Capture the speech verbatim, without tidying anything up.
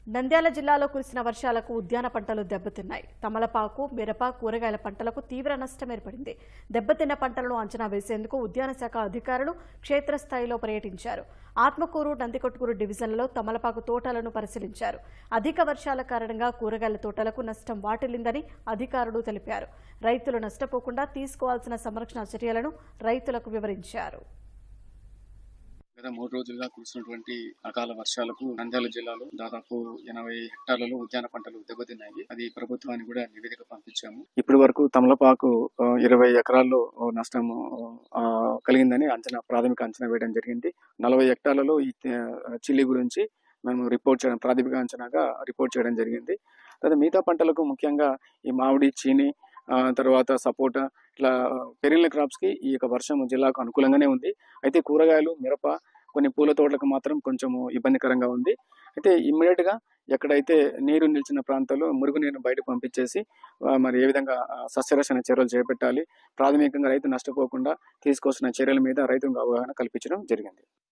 నంద్యాల జిల్లాలో కురిసిన వర్షాలకు ఉద్యాన పంటలు దెబ్బతిన్నాయి. తమలపాకు, మిరప, కూరగాయల పంటలకు తీవ్ర నష్టం ఏర్పడింది. దెబ్బతిన్న పంటలను అంచనా వేసేందుకు ఉద్యాన శాఖ అధికారులు క్షేత్రస్థాయిలో పర్యటించారు. ఆత్మకూరు, నందికొట్కూరు డివిజన్లలో తమలపాకు తోటలను పరిశీలించారు. అధిక వర్షాల కారణంగా కూరగాయల తోటలకు నష్టం వాటిల్లిందని అధికారులు తెలిపారు. రైతులు నష్టపోకుండా తీసుకోవాల్సిన సంరక్షణ చర్యలను రైతులకు వివరించారు. గత మూడు రోజులుగా కురిసినటువంటి అకాల వర్షాలకు నంద్యాల జిల్లాలో దాదాపు ఎనభై హెక్టార్లలో ఉద్యాన పంటలు దెబ్బతిన్నాయి. అది ప్రభుత్వానికి కూడా నివేదిక పంపించాము. ఇప్పటి వరకు తమలపాకు ఇరవై ఎకరాల్లో నష్టం కలిగిందని అంచనా ప్రాథమిక అంచనా వేయడం జరిగింది. నలభై హెక్టార్లలో ఈ చిల్లి గురించి మేము రిపోర్ట్ చేయడం ప్రాథమిక అంచనాగా రిపోర్ట్ చేయడం జరిగింది. తర్వాత మిగతా పంటలకు ముఖ్యంగా ఈ మామిడి, చీని, తర్వాత సపోటా ఇట్లా పెరిగిన క్రాప్స్ కి ఈ యొక్క వర్షం జిల్లాకు అనుకూలంగానే ఉంది. అయితే కూరగాయలు, మిరప, కొన్ని పూల తోటలకు మాత్రం కొంచెము ఇబ్బందికరంగా ఉంది. అయితే ఇమ్మీడియట్ గా ఎక్కడైతే నీరు నిలిచిన ప్రాంతాల్లో మురుగునీరును బయట పంపించేసి మరి ఏ విధంగా సస్యరక్షణ చర్యలు చేపట్టాలి, ప్రాథమికంగా రైతు నష్టపోకుండా తీసుకోవాల్సిన చర్యల మీద రైతులకు అవగాహన కల్పించడం జరిగింది.